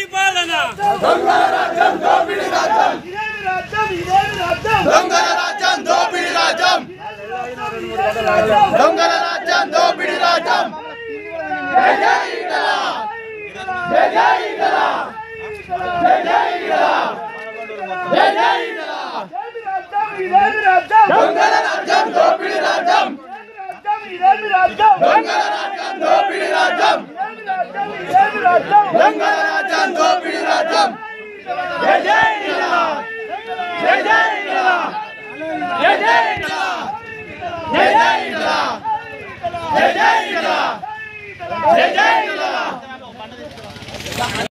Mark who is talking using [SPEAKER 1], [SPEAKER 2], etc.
[SPEAKER 1] పరిపాలన
[SPEAKER 2] దొంగల రాజ్యం దోపిడీ రాజ్యం దొంగల రాజ్యం దోపిడీ రాజ్యం దొంగల రాజ్యం దోపిడీ రాజ్యం జై జై ఇంకలాబ్ జై జై ఇంకలాబ్ జై జై ఇంకలాబ్ జై జై ఇంకలాబ్ దొంగల రాజ్యం దోపిడీ రాజ్యం దొంగల రాజ్యం దోపిడీ రాజ్యం దొంగల రాజ్యం దోపిడీ రాజ్యం జై జై ఇంకలాబ్ జై జై ఇంకలాబ్ జై జై ఇంకలాబ్ జై జై ఇంకలాబ్ జై జై ఇంకలాబ్ జై జై ఇంకలాబ్